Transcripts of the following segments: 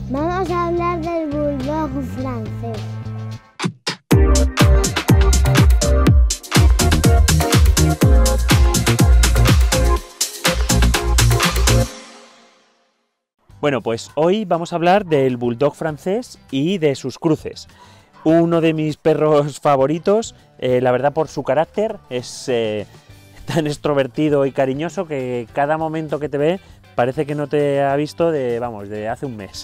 Vamos a hablar del bulldog francés. Bueno, pues hoy vamos a hablar del bulldog francés y de sus cruces. Uno de mis perros favoritos, la verdad por su carácter, es tan extrovertido y cariñoso que cada momento que te ve parece que no te ha visto de hace un mes.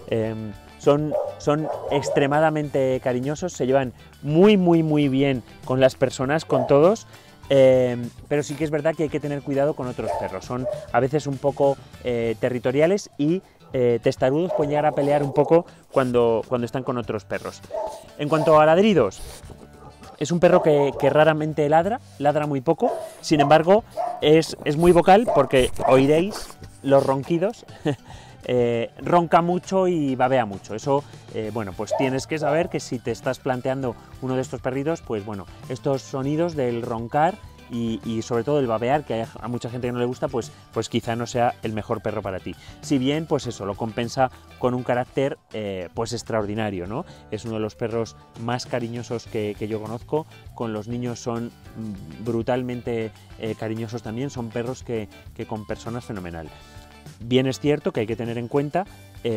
Son extremadamente cariñosos, se llevan muy bien con las personas, con todos. Pero sí que es verdad que hay que tener cuidado con otros perros, son a veces un poco territoriales y testarudos, pueden llegar a pelear un poco cuando están con otros perros. En cuanto a ladridos, es un perro que raramente ladra muy poco, sin embargo es muy vocal porque oiréis los ronquidos. Ronca mucho y babea mucho. Eso, bueno, pues tienes que saber que si te estás planteando uno de estos perritos, pues bueno, estos sonidos del roncar y sobre todo el babear, que a mucha gente que no le gusta, pues quizá no sea el mejor perro para ti. Si bien, pues eso, lo compensa con un carácter pues extraordinario, ¿no? Es uno de los perros más cariñosos que yo conozco. Con los niños son brutalmente cariñosos también, son perros que con personas fenomenal. Bien es cierto que hay que tener en cuenta,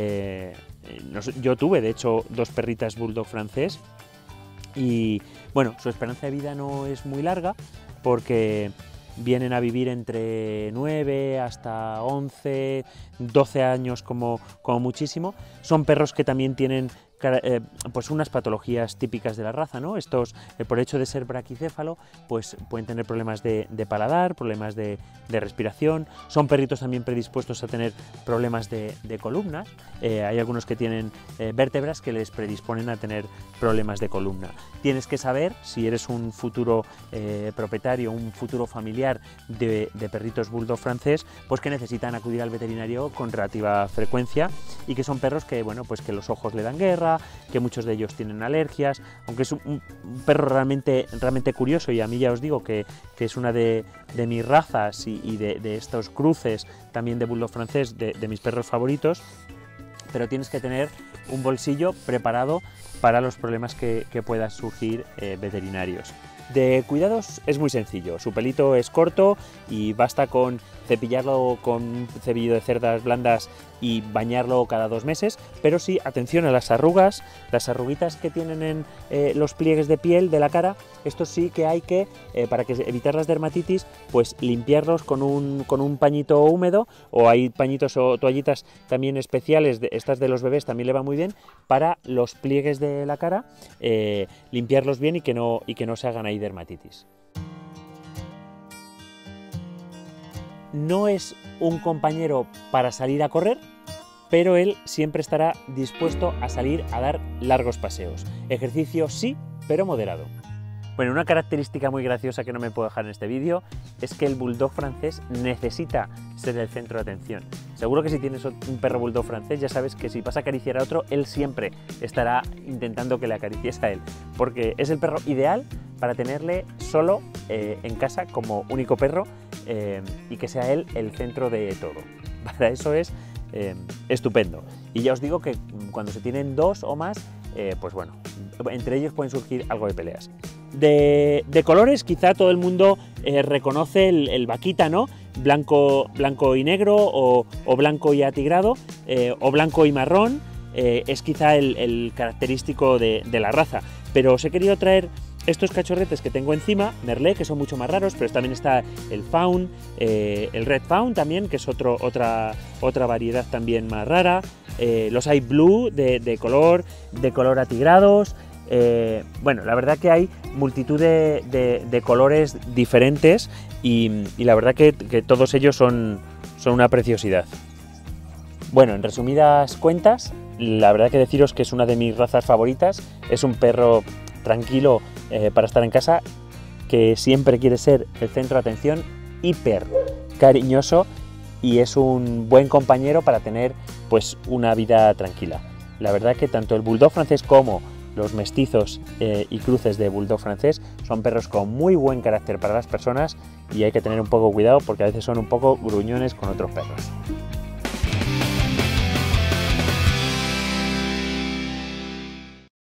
yo tuve de hecho dos perritas bulldog francés y bueno, su esperanza de vida no es muy larga porque vienen a vivir entre 9 hasta 11, 12 años como muchísimo. Son perros que también tienen pues unas patologías típicas de la raza, ¿no? Estos, por el hecho de ser braquicéfalo, pues pueden tener problemas de paladar, problemas de respiración. Son perritos también predispuestos a tener problemas de columnas. Hay algunos que tienen vértebras que les predisponen a tener problemas de columna. Tienes que saber, si eres un futuro propietario, un futuro familiar de perritos bulldog francés, pues que necesitan acudir al veterinario con relativa frecuencia y que son perros que, bueno, pues que los ojos le dan guerra, que muchos de ellos tienen alergias, aunque es un perro realmente curioso, y a mí ya os digo que es una de mis razas y de estos cruces también de bulldog francés, de mis perros favoritos, pero tienes que tener un bolsillo preparado para los problemas que puedan surgir veterinarios. De cuidados es muy sencillo, su pelito es corto y basta con cepillarlo con un cepillo de cerdas blandas y bañarlo cada 2 meses, pero sí, atención a las arrugas, las arruguitas que tienen en los pliegues de piel de la cara. Estos sí que hay que, para evitar las dermatitis, pues limpiarlos con un pañito húmedo, o hay pañitos o toallitas también especiales, estas de los bebés también le va muy bien, para los pliegues de la cara, limpiarlos bien y que no se hagan ahí dermatitis. No es un compañero para salir a correr, pero él siempre estará dispuesto a salir a dar largos paseos. Ejercicio sí, pero moderado. Bueno, una característica muy graciosa que no me puedo dejar en este vídeo es que el bulldog francés necesita ser el centro de atención. Seguro que si tienes un perro bulldog francés ya sabes que si vas a acariciar a otro, él siempre estará intentando que le acaricies a él, porque es el perro ideal para tenerle solo en casa como único perro y que sea él el centro de todo. Para eso es estupendo. Y ya os digo que cuando se tienen 2 o más, pues bueno, entre ellos pueden surgir algo de peleas. De colores quizá todo el mundo reconoce el vaquita, ¿no? Blanco y negro, o blanco y atigrado, o blanco y marrón, es quizá el característico de la raza. Pero os he querido traer estos cachorretes que tengo encima, Merle, que son mucho más raros, pero también está el Fawn, el Red Fawn también, que es otra variedad también más rara, los hay Blue de color atigrados. Bueno, la verdad que hay multitud de colores diferentes y la verdad que todos ellos son una preciosidad. Bueno, en resumidas cuentas, la verdad que deciros que es una de mis razas favoritas. Es un perro tranquilo para estar en casa, que siempre quiere ser el centro de atención, hiper cariñoso, y es un buen compañero para tener pues una vida tranquila. La verdad que tanto el bulldog francés como los mestizos y cruces de bulldog francés son perros con muy buen carácter para las personas, y hay que tener un poco cuidado porque a veces son un poco gruñones con otros perros.